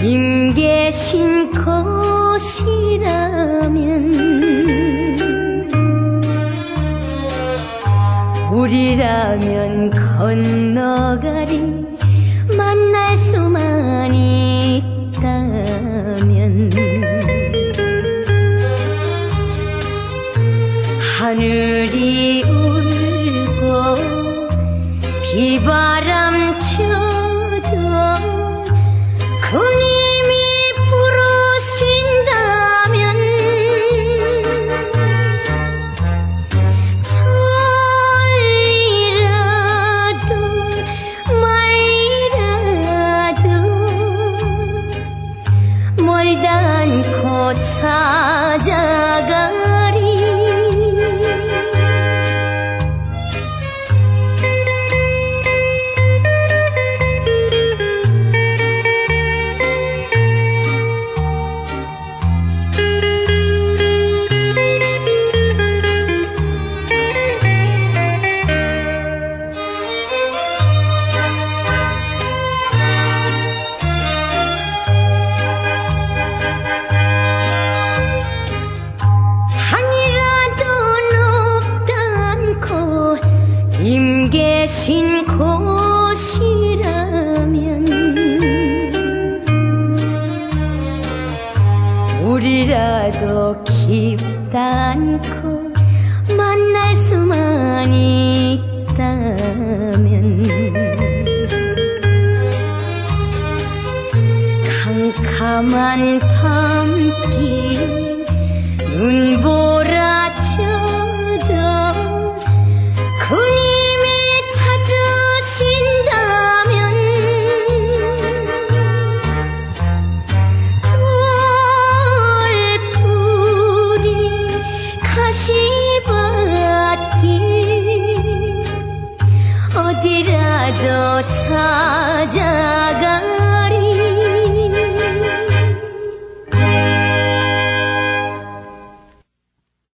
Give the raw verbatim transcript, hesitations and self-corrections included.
님 계신 곳이라면 물이라면 건너가리 만날 수만 있다면 하늘이 울고 비바람 쳐도 그님이 부르신다면 천리라도 말리라도 멀다않고 찾아가리. 님 계신 곳이라면 물이라도 깊다않고 만날 수만 있다면 캄캄한 밤길 눈보라쳐도 그님이 찾으신다면 돌풀이 가시밭길 어디라도 찾아